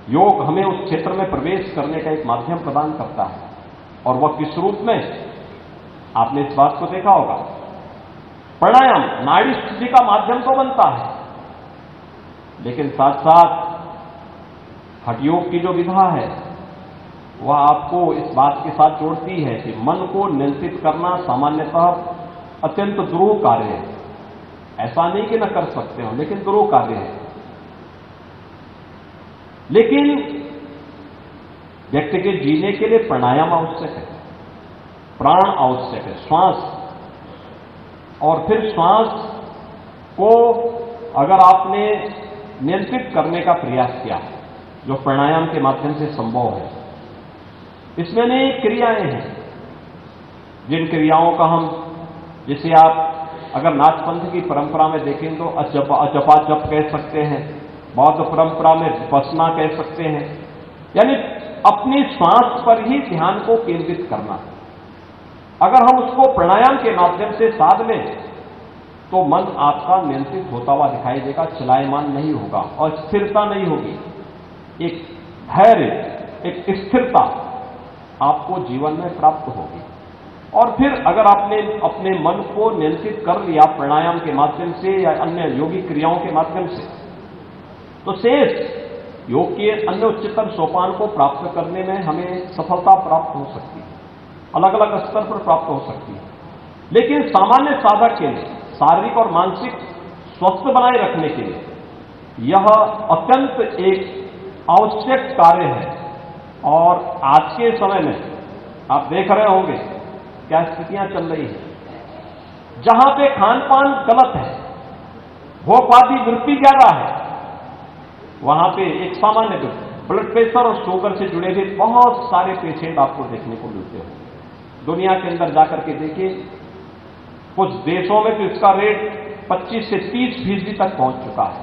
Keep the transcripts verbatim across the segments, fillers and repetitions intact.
योग हमें उस क्षेत्र में प्रवेश करने का एक माध्यम प्रदान करता है। और वह किस रूप में, आपने इस बात को देखा होगा, प्राणायाम नाड़ी शुद्धि का माध्यम तो बनता है, लेकिन साथ साथ हठयोग की जो विधा है वह आपको इस बात के साथ जोड़ती है कि मन को नियंत्रित करना सामान्यतः अत्यंत दुरूह कार्य है। ऐसा नहीं कि न कर सकते हो, लेकिन दुरूह कार्य है। लेकिन व्यक्ति के जीने के लिए प्राणायाम आवश्यक है, प्राण आवश्यक है, श्वास। और फिर श्वास को अगर आपने नियंत्रित करने का प्रयास किया, जो प्राणायाम के माध्यम से संभव है, इसमें अनेक क्रियाएं हैं, जिन क्रियाओं का हम, जैसे आप अगर नाथपंथ की परंपरा में देखें तो अजपा अजपा जप कह सकते हैं, बौद्ध परंपरा में विपश्यना कह सकते हैं, यानी अपनी श्वास पर ही ध्यान को केंद्रित करना। अगर हम उसको प्राणायाम के माध्यम से साध लें तो मन आपका नियंत्रित होता हुआ दिखाई देगा, चलायमान नहीं होगा और स्थिरता नहीं होगी। एक धैर्य, एक स्थिरता आपको जीवन में प्राप्त होगी। और फिर अगर आपने अपने मन को नियंत्रित कर लिया प्राणायाम के माध्यम से या अन्य योगिक क्रियाओं के माध्यम से, तो शेष योग के अन्य उच्चतर सोपान को प्राप्त करने में हमें सफलता प्राप्त हो सकती है, अलग अलग स्तर पर प्राप्त हो सकती है। लेकिन सामान्य साधक के लिए शारीरिक और मानसिक स्वस्थ बनाए रखने के लिए यह अत्यंत एक आवश्यक कार्य है। और आज के समय में आप देख रहे होंगे क्या स्थितियां चल रही हैं। जहां पे खान पान गलत है, भोगवादी वृत्ति ज्यादा है, वहां पे एक सामान्य ब्लड प्रेशर और शुगर से जुड़े हुए बहुत सारे पेशेंट आपको देखने को मिलते हैं। दुनिया के अंदर जाकर के देखिए, कुछ देशों में तो इसका रेट पच्चीस से तीस फीसदी तक पहुंच चुका है।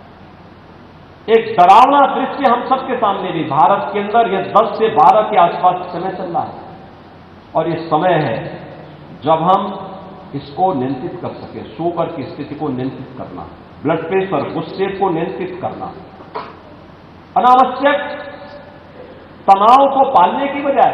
एक डरावना दृश्य हम सबके सामने भी, भारत के अंदर यह दस से बारह के आसपास समय चल रहा है। और ये समय है जब हम इसको नियंत्रित कर सके, शुगर की स्थिति को नियंत्रित करना, ब्लड प्रेशर, गुस्से को नियंत्रित करना, अनावश्यक तनाव को पालने की बजाय।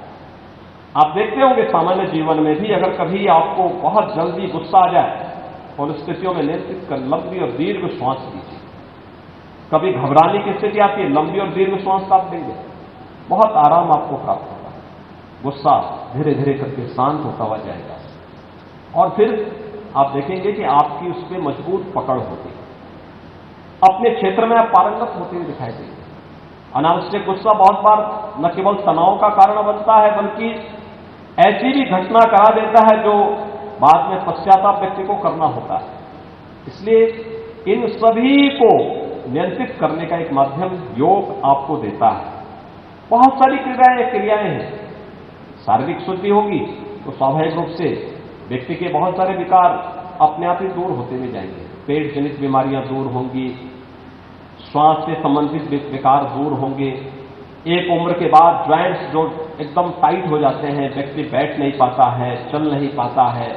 आप देखते होंगे सामान्य जीवन में भी, अगर कभी आपको बहुत जल्दी गुस्सा आ जाए, उन स्थितियों में नियंत्रित कर लंबी और दीर्घ श्वास लीजिए। कभी घबराने की स्थिति आती है, लंबी और दीर्घ श्वास आप देंगे, बहुत आराम आपको प्राप्त होगा। गुस्सा धीरे धीरे करके शांत होता हुआ जाएगा और फिर आप देखेंगे कि आपकी उसमें मजबूत पकड़ होगी, अपने क्षेत्र में आप पारंगत होते हुए दिखाई देंगे। अनावश्यक गुस्सा बहुत बार न केवल तनाव का कारण बनता है, बल्कि ऐसी भी घटना करा देता है जो बाद में पश्चाताप व्यक्ति को करना होता है। इसलिए इन सभी को नियंत्रित करने का एक माध्यम योग आपको देता है। बहुत सारी क्रियाएं क्रियाएं हैं। शारीरिक शुद्धि होगी तो स्वाभाविक रूप से व्यक्ति के बहुत सारे विकार अपने आप ही दूर होते हुए जाएंगे। पेट जनित बीमारियां दूर होंगी, श्वास से संबंधित विकार दूर होंगे। एक उम्र के बाद ज्वाइंट्स जो एकदम टाइट हो जाते हैं, व्यक्ति बैठ नहीं पाता है, चल नहीं पाता है,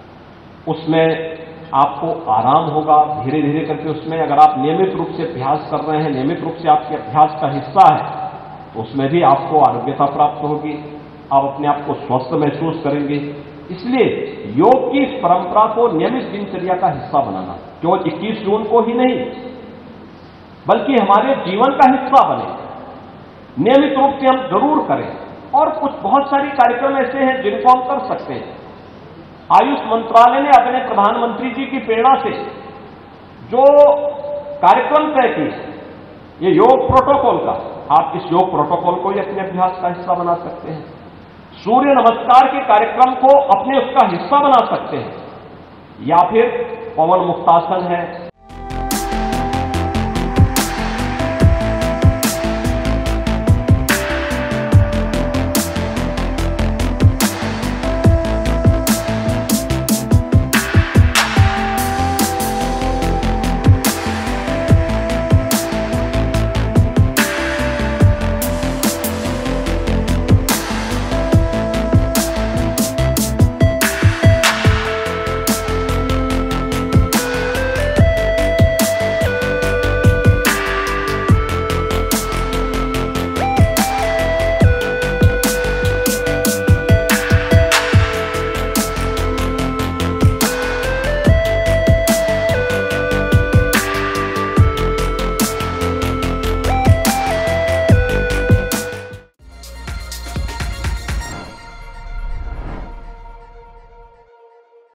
उसमें आपको आराम होगा धीरे धीरे करके। उसमें अगर आप नियमित रूप से अभ्यास कर रहे हैं, नियमित रूप से आपके अभ्यास का हिस्सा है, तो उसमें भी आपको आरोग्यता प्राप्त होगी, आप अपने आप को स्वस्थ महसूस करेंगे। इसलिए योग की इस परंपरा को नियमित दिनचर्या का हिस्सा बनाना, केवल इक्कीस जून को ही नहीं बल्कि हमारे जीवन का हिस्सा बने, नियमित रूप से हम जरूर करें। और कुछ बहुत सारी कार्यक्रम ऐसे हैं जिनको हम कर सकते हैं। आयुष मंत्रालय ने अपने प्रधानमंत्री जी की प्रेरणा से जो कार्यक्रम तय किए, ये योग प्रोटोकॉल का, आप इस योग प्रोटोकॉल को ही अपने अभ्यास का हिस्सा बना सकते हैं। सूर्य नमस्कार के कार्यक्रम को अपने उसका हिस्सा बना सकते हैं, या फिर पवन मुक्तासन है,